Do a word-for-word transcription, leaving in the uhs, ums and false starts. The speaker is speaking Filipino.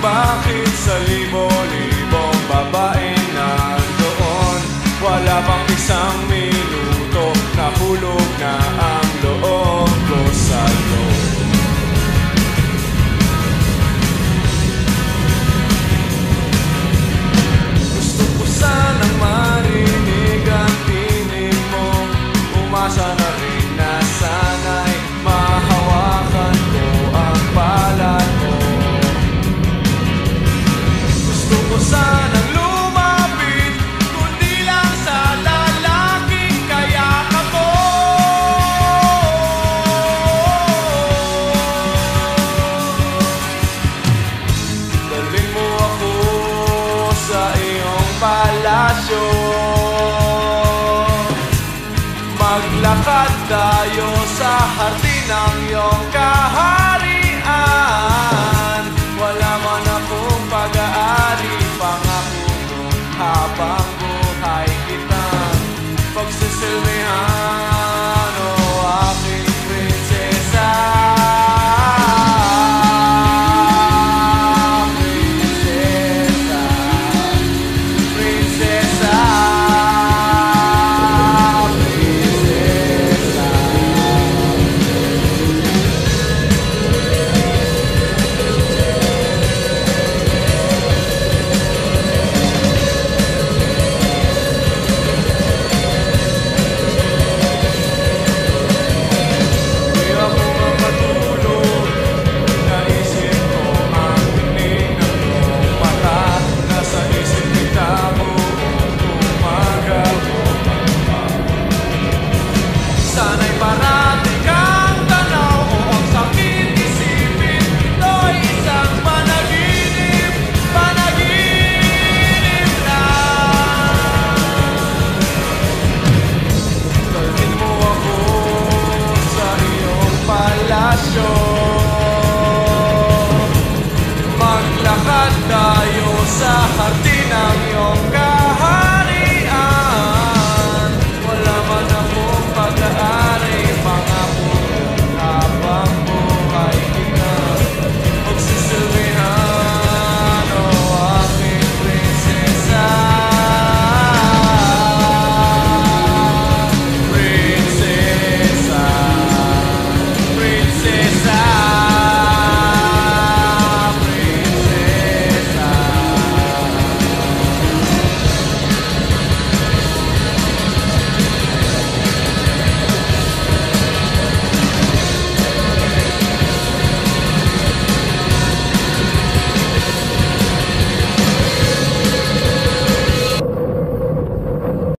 bakit sa libo-libong babae nandoon, wala pang isang minuto, nahulog na ang loob ko sa'yo. Gusto ko sanang marinig ang tinig mo, umasa na rin na sana'y mahawakan ko ang palad mo. Gusto ko sanang lumapit, kundi lang sa lalaking kayakap mo. Dalhin mo ako sa iyong palasyo, maglakad tayo sa hardin ng iyong kahanan.